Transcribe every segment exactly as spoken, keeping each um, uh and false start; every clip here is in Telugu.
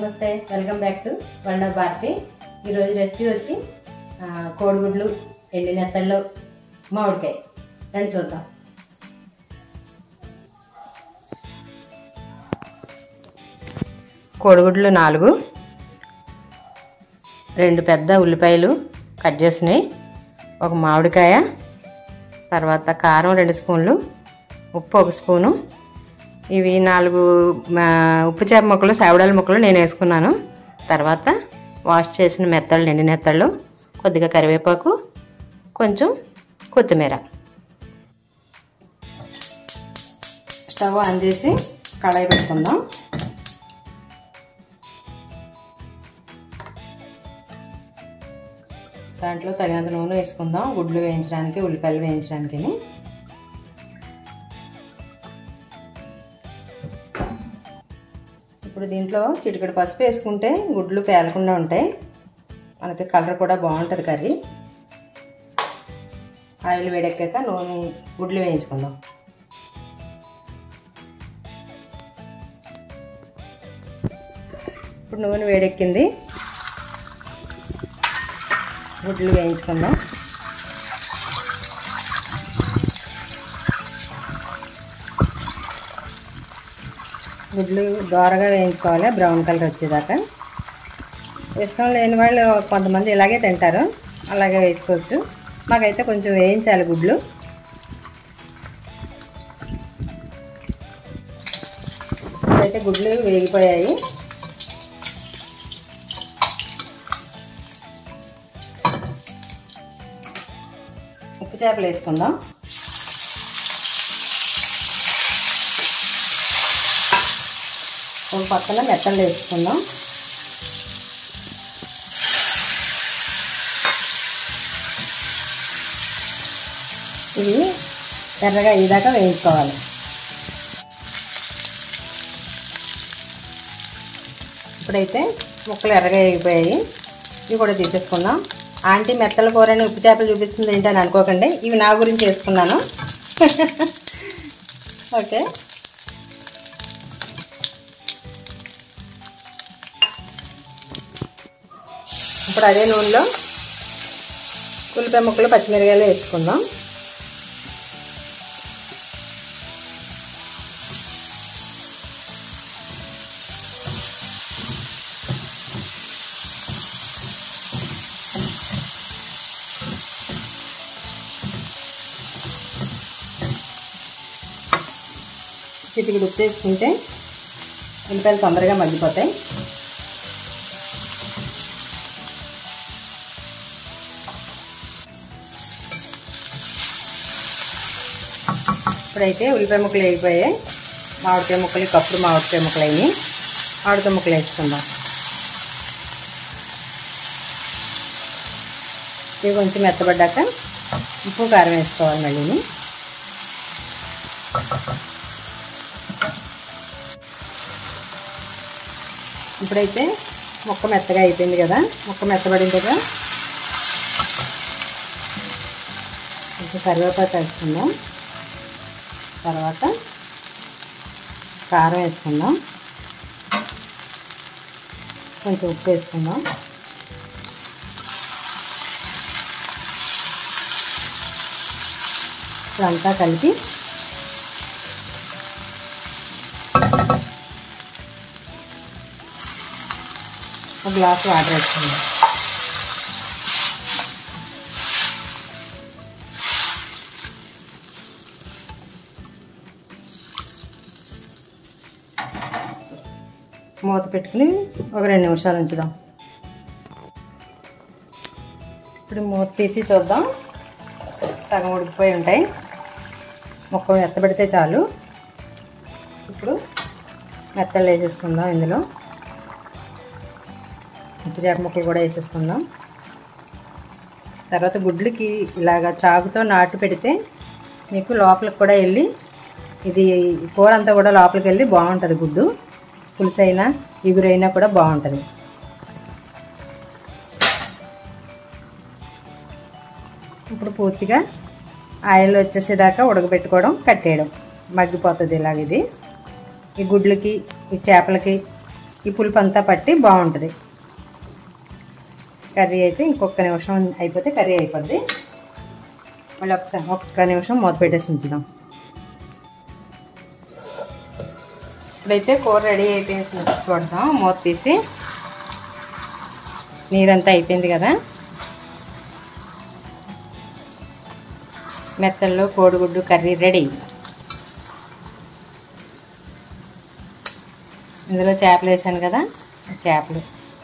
నమస్తే, welcome back to world of Bharati. ఈరోజు రెసిపీ వచ్చి కోడిగుడ్లు, ఎండి నెత్తళ్ళు, మామిడికాయ. రండి చూద్దాం. కోడిగుడ్లు నాలుగు, రెండు పెద్ద ఉల్లిపాయలు కట్ చేసినాయి, ఒక మామిడికాయ, తర్వాత కారం రెండు స్పూన్లు, ఉప్పు ఒక స్పూను, ఇవి నాలుగు ఉప్పు చేప ముక్కలు, సావిడాల ముక్కలు నేను వేసుకున్నాను. తర్వాత వాష్ చేసిన మెత్తళ్ళు, ఎండి నెత్తళ్ళు, కొద్దిగా కరివేపాకు, కొంచెం కొత్తిమీర. స్టవ్ ఆన్ చేసి కడాయి పెట్టుకుందాం. దాంట్లో తగినంత నూనె వేసుకుందాం, గుడ్లు వేయించడానికి, ఉల్లిపాయలు వేయించడానికి. ఇప్పుడు దీంట్లో చిటికెడు పసుపు వేసుకుంటే గుడ్లు పేలకుండా ఉంటాయి, మనకి కలర్ కూడా బాగుంటుంది కర్రీ. ఆయిల్ వేడెక్కాక నూనె గుడ్లు వేయించుకుందాం. ఇప్పుడు నూనె వేడెక్కింది, గుడ్లు వేయించుకుందాం. గుడ్లు దోరగా వేయించుకోవాలి, బ్రౌన్ కలర్ వచ్చేదాకా. ఇష్టం లేని వాళ్ళు కొంతమంది ఇలాగే తింటారు, అలాగే వేసుకోవచ్చు. మాకైతే కొంచెం వేయించాలి గుడ్లు. ఇప్పుడైతే గుడ్లు వేగిపోయాయి. ఉప్పు చేపలు వేసుకుందాం. ఒక పక్కన మెత్తలు వేసుకుందాం. ఇవి ఎర్రగా అయ్యేదాకా వేయించుకోవాలి. ఇప్పుడైతే ముక్కలు ఎర్రగా వేగిపోయాయి, ఇవి కూడా తీసేసుకుందాం. ఆంటీ మెత్తల కూరని ఉప్పు చేపలు చూపిస్తుంది ఏంటని అనుకోకండి, ఇవి నా గురించి వేసుకున్నాను. ఓకే, ఇప్పుడు అదే నూనెలో ఉల్లిపాయ ముక్కలు, పచ్చిమిరకాయలు వేసుకుందాం. చిటికెడు ఉప్పు వేసుకుంటే ఉల్లిపాయలు తొందరగా మగ్గిపోతాయి. ఇప్పుడైతే ఉల్లిపాయ ముక్కలు వేగిపోయాయి, మామిడికాయ ముక్కలు, కప్పుడు మామిడికాయ ముక్కలు అయినాయి. మామిడికాయ ముక్కలు వేసుకుందాం. ఇవి కొంచెం మెత్తబడ్డాక ఉప్పు కారం వేసుకోవాలి మళ్ళీ. ఇప్పుడైతే ముక్క మెత్తగా అయిపోయింది కదా, ముక్క మెత్తబడింది కదా, కొంచెం కరివేపాకు వేసుకుందాం. తర్వాత కారం వేసుకుందాం, కొంచెం ఉప్పు వేసుకుందాం. ఇదంతా కలిపి ఒక గ్లాసు వాటర్ వేసుకుందాం. మూత పెట్టుకుని ఒక రెండు నిమిషాలు ఉంచుదాం. ఇప్పుడు మూత తీసి చూద్దాం. సగం ఉడికిపోయి ఉంటాయి, ముక్క మెత్తబడితే చాలు. ఇప్పుడు మెత్తలు వేసేసుకుందాం. ఇందులో ఉప్పు చేప ముక్కలు కూడా వేసేసుకుందాం. తర్వాత గుడ్లకి ఇలాగ చాకుతో నాటు పెడితే మీకు లోపలికి కూడా వెళ్ళి, ఇది కూర అంతా కూడా లోపలికి వెళ్ళి బాగుంటుంది. గుడ్డు పులుసు అయినా ఎగురైనా కూడా బాగుంటుంది. ఇప్పుడు పూర్తిగా ఆయిల్ వచ్చేసేదాకా ఉడకబెట్టుకోవడం, కట్టేయడం, మగ్గిపోతుంది ఇలాగ. ఇది ఈ గుడ్లకి, ఈ చేపలకి ఈ పులుపు అంతా పట్టి బాగుంటుంది. కర్రీ అయితే ఇంకొక నిమిషం అయిపోతే కర్రీ అయిపోద్ది. మళ్ళీ ఒకసారి ఒక్క నిమిషం మూత పెట్టేసి ఉంచుదాం. ఇప్పుడైతే కూర రెడీ అయిపోయింది చూడదాం. మూత తీసి నీరంతా అయిపోయింది కదా. మెత్తల్లో కోడిగుడ్డు కర్రీ రెడీ. ఇందులో చేపలు వేసాను కదా, చేపలు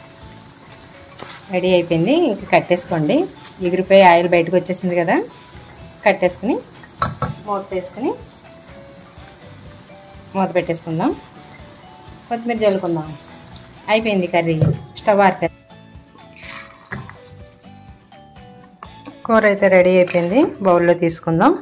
రెడీ అయిపోయింది. ఇంక కట్టేసుకోండి. ఎగిరిపోయి ఆయిల్ బయటకు వచ్చేసింది కదా, కట్టేసుకుని మూత వేసుకుని మూత పెట్టేసుకుందాం. కొత్తిమీర జల్లుకుందాం. అయిపోయింది కర్రీ. స్టవ్ ఆర్పే. కూర అయితే రెడీ అయిపోయింది. బౌల్లో తీసుకుందాం.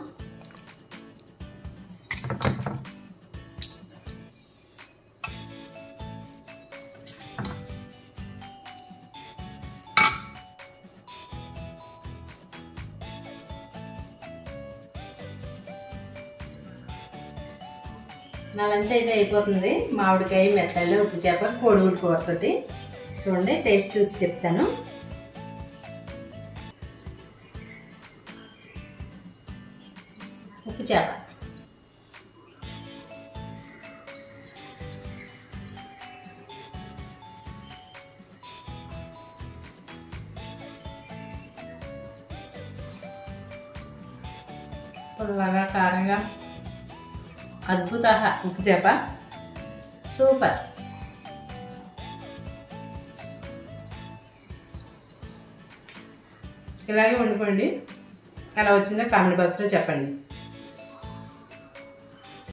నా లంచ్ అయితే అయిపోతుంది. మామిడికాయ, మెత్తలు, ఉప్పు చేప, కోడిగుడ్డు కూరతోటి. చూడండి, టేస్ట్ చూసి చెప్తాను. ఉప్పు చేప, పుల్లగా కారంగా అద్భుత. ఉప్పు చేప సూపర్. ఇలాగే వండుకోండి. ఎలా వచ్చిందో కామెంట్ బాక్స్లో చెప్పండి.